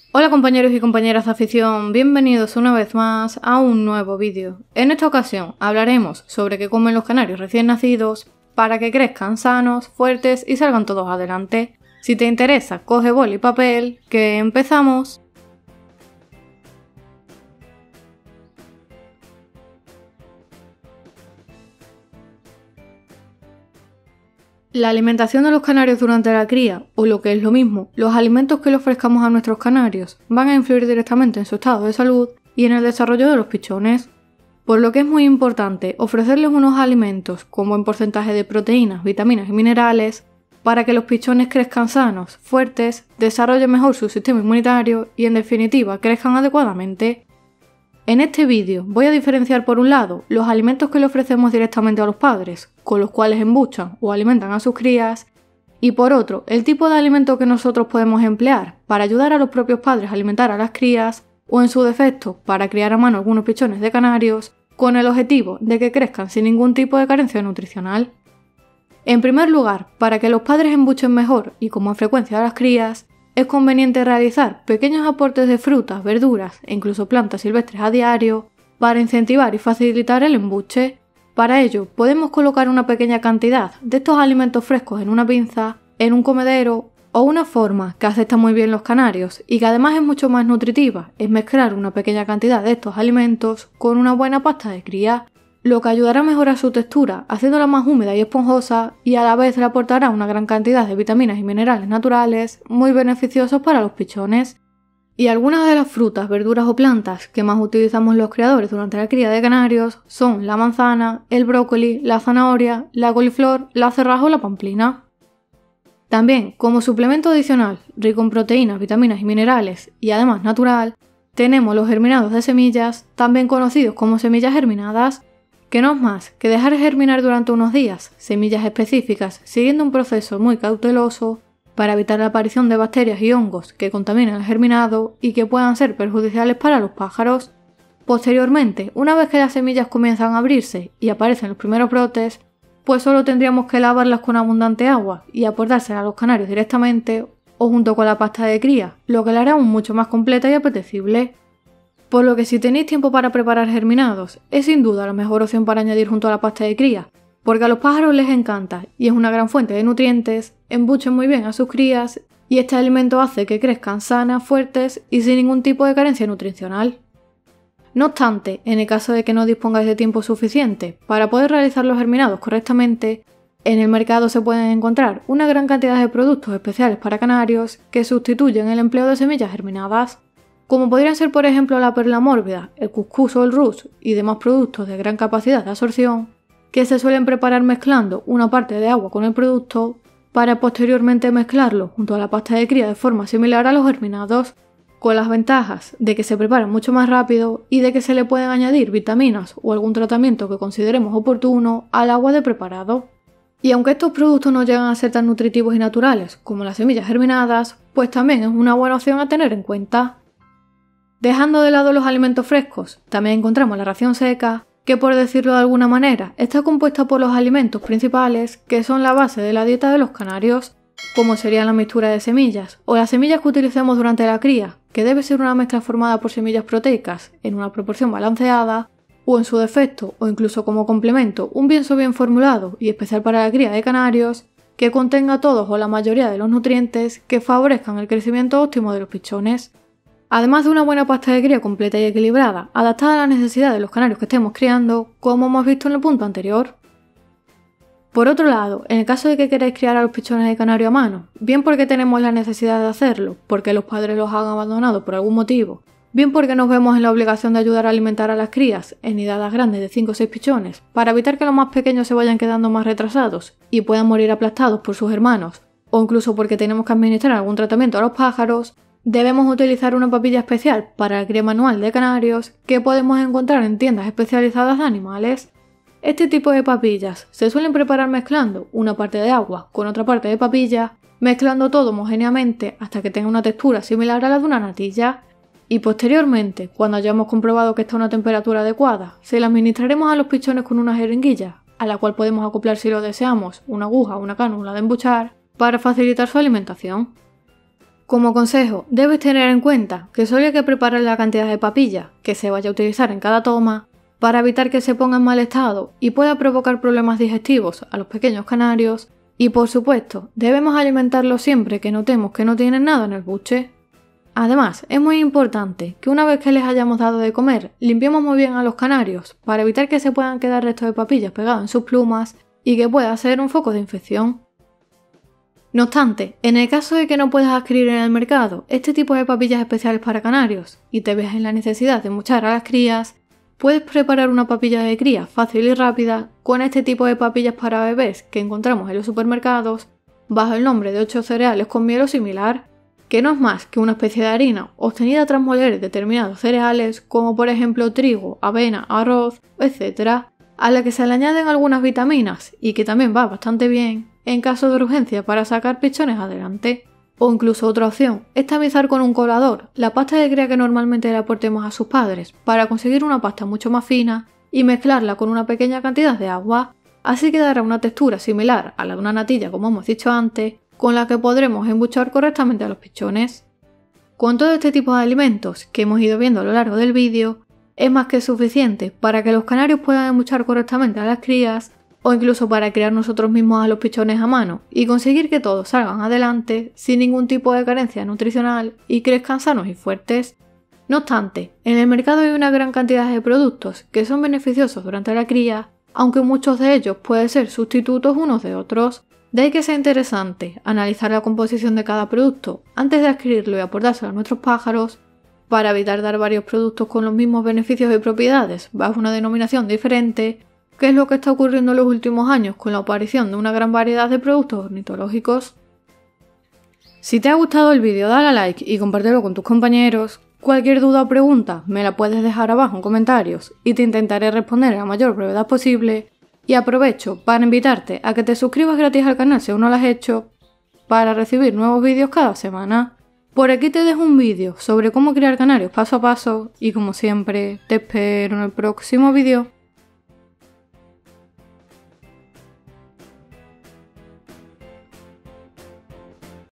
Hola compañeros y compañeras de afición, bienvenidos una vez más a un nuevo vídeo. En esta ocasión hablaremos sobre qué comen los canarios recién nacidos para que crezcan sanos, fuertes y salgan todos adelante. Si te interesa, coge boli y papel, que empezamos. La alimentación de los canarios durante la cría, o lo que es lo mismo, los alimentos que le ofrezcamos a nuestros canarios, van a influir directamente en su estado de salud y en el desarrollo de los pichones, por lo que es muy importante ofrecerles unos alimentos con buen porcentaje de proteínas, vitaminas y minerales para que los pichones crezcan sanos, fuertes, desarrollen mejor su sistema inmunitario y en definitiva crezcan adecuadamente. En este vídeo voy a diferenciar por un lado los alimentos que le ofrecemos directamente a los padres, con los cuales embuchan o alimentan a sus crías, y por otro, el tipo de alimento que nosotros podemos emplear para ayudar a los propios padres a alimentar a las crías, o en su defecto, para criar a mano algunos pichones de canarios, con el objetivo de que crezcan sin ningún tipo de carencia nutricional. En primer lugar, para que los padres embuchen mejor y con más frecuencia a las crías, es conveniente realizar pequeños aportes de frutas, verduras e incluso plantas silvestres a diario para incentivar y facilitar el embuche. Para ello, podemos colocar una pequeña cantidad de estos alimentos frescos en una pinza, en un comedero o una forma que aceptan muy bien los canarios y que además es mucho más nutritiva, es mezclar una pequeña cantidad de estos alimentos con una buena pasta de cría, lo que ayudará a mejorar su textura, haciéndola más húmeda y esponjosa y a la vez le aportará una gran cantidad de vitaminas y minerales naturales muy beneficiosos para los pichones. Y algunas de las frutas, verduras o plantas que más utilizamos los criadores durante la cría de canarios son la manzana, el brócoli, la zanahoria, la coliflor, la cerraja o la pamplina. También, como suplemento adicional, rico en proteínas, vitaminas y minerales y además natural, tenemos los germinados de semillas, también conocidos como semillas germinadas, que no es más que dejar germinar durante unos días semillas específicas siguiendo un proceso muy cauteloso para evitar la aparición de bacterias y hongos que contaminen el germinado y que puedan ser perjudiciales para los pájaros. Posteriormente, una vez que las semillas comienzan a abrirse y aparecen los primeros brotes, pues solo tendríamos que lavarlas con abundante agua y aportárselas a los canarios directamente o junto con la pasta de cría, lo que la hará aún mucho más completa y apetecible. Por lo que si tenéis tiempo para preparar germinados, es sin duda la mejor opción para añadir junto a la pasta de cría, porque a los pájaros les encanta y es una gran fuente de nutrientes, embuchen muy bien a sus crías y este alimento hace que crezcan sanas, fuertes y sin ningún tipo de carencia nutricional. No obstante, en el caso de que no dispongáis de tiempo suficiente para poder realizar los germinados correctamente, en el mercado se pueden encontrar una gran cantidad de productos especiales para canarios que sustituyen el empleo de semillas germinadas, como podrían ser por ejemplo la perla mórbida, el cuscús o el rus y demás productos de gran capacidad de absorción, que se suelen preparar mezclando una parte de agua con el producto para posteriormente mezclarlo junto a la pasta de cría de forma similar a los germinados, con las ventajas de que se preparan mucho más rápido y de que se le pueden añadir vitaminas o algún tratamiento que consideremos oportuno al agua de preparado. Y aunque estos productos no llegan a ser tan nutritivos y naturales como las semillas germinadas, pues también es una buena opción a tener en cuenta. Dejando de lado los alimentos frescos, también encontramos la ración seca, que por decirlo de alguna manera, está compuesta por los alimentos principales que son la base de la dieta de los canarios, como serían la mixtura de semillas o las semillas que utilicemos durante la cría, que debe ser una mezcla formada por semillas proteicas en una proporción balanceada, o en su defecto o incluso como complemento un pienso bien formulado y especial para la cría de canarios, que contenga todos o la mayoría de los nutrientes que favorezcan el crecimiento óptimo de los pichones. Además de una buena pasta de cría completa y equilibrada, adaptada a las necesidades de los canarios que estemos criando, como hemos visto en el punto anterior. Por otro lado, en el caso de que queráis criar a los pichones de canario a mano, bien porque tenemos la necesidad de hacerlo, porque los padres los han abandonado por algún motivo, bien porque nos vemos en la obligación de ayudar a alimentar a las crías en nidadas grandes de 5 o 6 pichones, para evitar que los más pequeños se vayan quedando más retrasados y puedan morir aplastados por sus hermanos, o incluso porque tenemos que administrar algún tratamiento a los pájaros, debemos utilizar una papilla especial para la cría manual de canarios que podemos encontrar en tiendas especializadas de animales. Este tipo de papillas se suelen preparar mezclando una parte de agua con otra parte de papilla, mezclando todo homogéneamente hasta que tenga una textura similar a la de una natilla, y posteriormente, cuando hayamos comprobado que está a una temperatura adecuada, se la administraremos a los pichones con una jeringuilla, a la cual podemos acoplar si lo deseamos una aguja o una cánula de embuchar para facilitar su alimentación. Como consejo, debes tener en cuenta que solo hay que preparar la cantidad de papilla que se vaya a utilizar en cada toma para evitar que se ponga en mal estado y pueda provocar problemas digestivos a los pequeños canarios. Y por supuesto, debemos alimentarlos siempre que notemos que no tienen nada en el buche. Además, es muy importante que una vez que les hayamos dado de comer, limpiemos muy bien a los canarios para evitar que se puedan quedar restos de papillas pegados en sus plumas y que pueda ser un foco de infección. No obstante, en el caso de que no puedas adquirir en el mercado este tipo de papillas especiales para canarios y te veas en la necesidad de muchar a las crías, puedes preparar una papilla de cría fácil y rápida con este tipo de papillas para bebés que encontramos en los supermercados bajo el nombre de 8 cereales con miel o similar, que no es más que una especie de harina obtenida tras moler determinados cereales como por ejemplo trigo, avena, arroz, etc., a la que se le añaden algunas vitaminas y que también va bastante bien en caso de urgencia para sacar pichones adelante. O incluso otra opción es tamizar con un colador la pasta de cría que normalmente le aportemos a sus padres para conseguir una pasta mucho más fina y mezclarla con una pequeña cantidad de agua, así que dará una textura similar a la de una natilla como hemos dicho antes, con la que podremos embuchar correctamente a los pichones. Con todo este tipo de alimentos que hemos ido viendo a lo largo del vídeo, es más que suficiente para que los canarios puedan embuchar correctamente a las crías o incluso para criar nosotros mismos a los pichones a mano y conseguir que todos salgan adelante sin ningún tipo de carencia nutricional y crezcan sanos y fuertes. No obstante, en el mercado hay una gran cantidad de productos que son beneficiosos durante la cría, aunque muchos de ellos pueden ser sustitutos unos de otros. De ahí que sea interesante analizar la composición de cada producto antes de adquirirlo y aportárselo a nuestros pájaros para evitar dar varios productos con los mismos beneficios y propiedades bajo una denominación diferente, que es lo que está ocurriendo en los últimos años con la aparición de una gran variedad de productos ornitológicos. Si te ha gustado el vídeo dale a like y compártelo con tus compañeros. Cualquier duda o pregunta me la puedes dejar abajo en comentarios y te intentaré responder a la mayor brevedad posible. Y aprovecho para invitarte a que te suscribas gratis al canal si aún no lo has hecho para recibir nuevos vídeos cada semana. Por aquí te dejo un vídeo sobre cómo criar canarios paso a paso y como siempre te espero en el próximo vídeo.